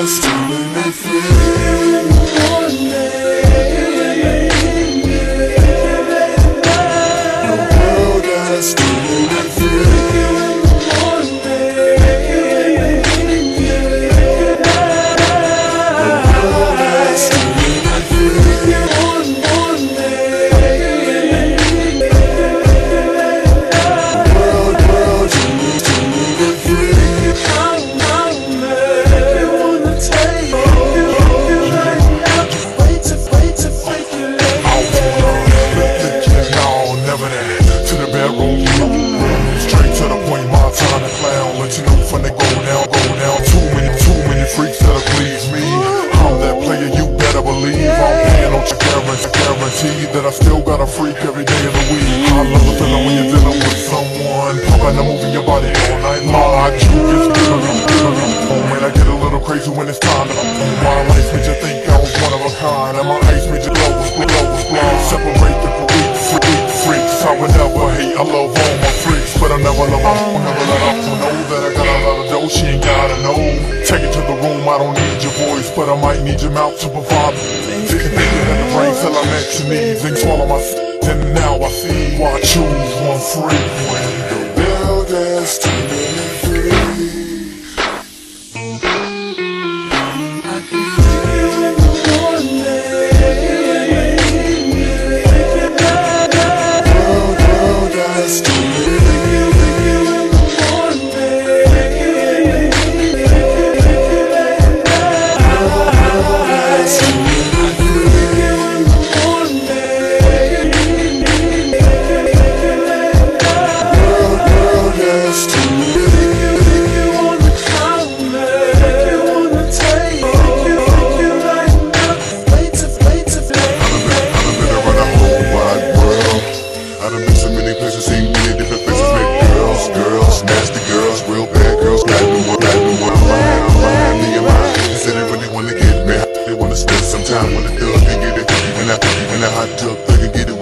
that's turning me free. The world that's turning me free. Straight to the point, my time to clown. Let you know when they go down. Too many freaks that'll please me. I'm that player, you better believe. I'm paying no guarantee that I still got a freak every day of the week. I love the feeling when you're dealing with someone pumping and moving your body all night long. I choose when I get a little crazy when it's time to my life made you think I was one of a kind, and my ice made you glow was blind. Separate the freaks, I would never hate. I love all my freaks, but I never love them. Never let them know that I got a lot of dough. She ain't gotta know. Take it to the room, I don't need your voice, but I might need your mouth to provide. Thinking in the brain till I'm at your knees and swallow my and now I see why I choose one freak when the world has turning me free. Some time when the thug can get it, and I hot tub, they can get it.